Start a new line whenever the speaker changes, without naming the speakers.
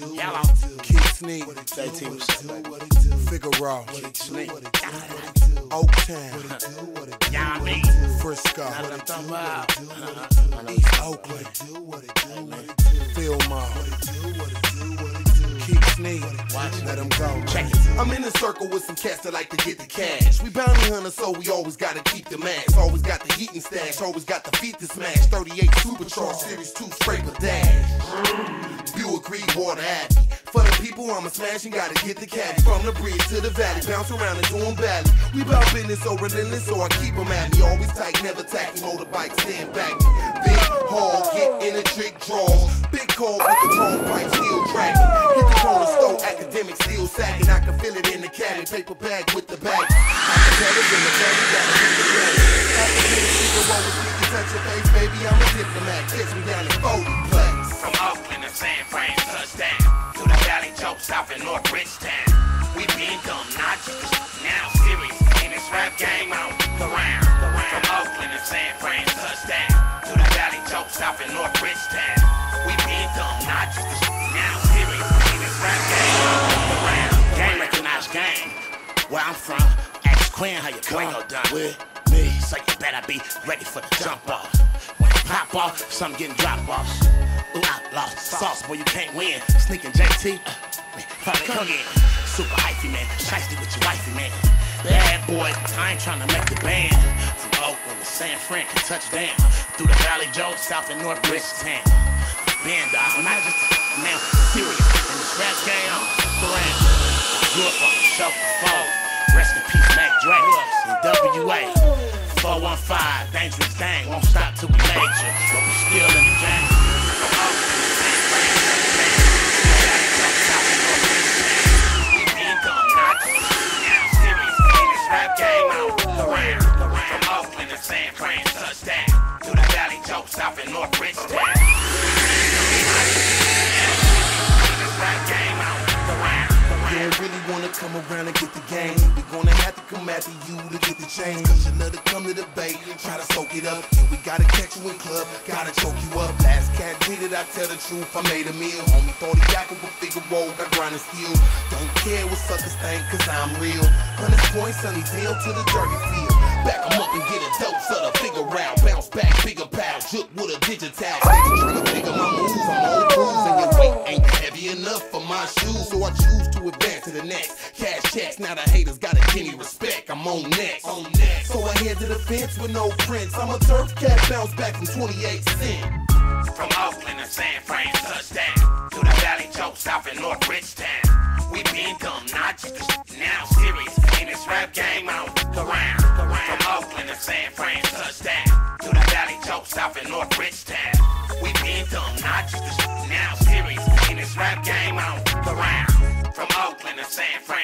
Yellow.
Keith Sneak, Figaro, Oaktown, Frisco, East Oakland, Fillmore, Keith Sneak, let him go.
Check it.
I'm in a circle with some cats that like to get the cash. We bounty hunters, so we always gotta keep the max. Always got the heat and stash, always got the feet to smash. 38 Supercharged, Series 2 scraper dash. Buick Creed, Water Abbey. For the people I'ma smash and gotta get the caddy. From the bridge to the valley, bounce around and do them badly. We bout business so relentless, so I keep them at me. Always tight, never tacky, motorbike stand back. Big haul, get in a trick draw. Big call with the tone pipe, still dragging. Hit the corner store, academic still sagging. I can feel it in the caddy, paper bag with the bag. I can tell it in the caddy, gotta hit the bag. Academic speaker, always speaking, touch your face, baby, I'm a diplomat. Catch me down in 40 plex.
From Oakland to San Fran, touchdown. To the Valley Joe, South and North Bridgetown. We been dumb, not just now serious. In this rap game on the round. From Oakland to San Fran, touchdown. To the Valley Joe, South and North Bridgetown. We been dumb, not just now serious. In this rap game on the round. Game recognized game. Where I'm from, ask Quinn how you come with me. So you better be ready for the jump off. When you pop off, some getting drop offs. Ooh, I lost sauce, boy, you can't win. Sneaking JT, probably come in. Super hyphy, man. Shiesty with your wifey, man. Bad boy, I ain't tryna make the band. From Oakland to San Fran, can touch down. Through the Valley Joe, South and North Bridgetown. Band dog, I'm not just a man serious. In this rap game, I'm around. Grew up on the show before. Rest in peace, Mac Dre. In WA, 415, dangerous thing. Won't stop till we major. But we still in the game. From Oakland to San Fran, touchdown. To the Valley Joe, South and North Bridgetown.
You don't really wanna come around and get the game. We gonna have to come after you to get the change. Cause you love to come to the bait, try to soak it up. And we gotta catch you in club, gotta choke you up. Last cat did it, I tell the truth, I made a meal. Homie thought he got with Figaro, got grind and steel. Don't care what suckers think, cause I'm real. 100 points, Sunnydale to the dirty field. Back 'em up and get a dose of the figure out. Bounce back, bigger pow, shook with a digital. Steady trying to figure my moves, I'm on cruise. And your weight ain't heavy enough for my shoes. So I choose to advance to the next. Cash checks, now the haters gotta give me respect. I'm on next. So I head to the fence with no prints. I'm a turf cat, bounce back from 28 cents.
From Oakland to San Fran, touchdown. To the Valley Joe, South and North Bridgetown. We been dumb, not just now serious. In this rap game on the round. From Oakland to San Fran, touchdown. To the Valley Joe, South and North Bridgetown. We been dumb, not just now serious. In this rap game on the round. From Oakland to San Fran.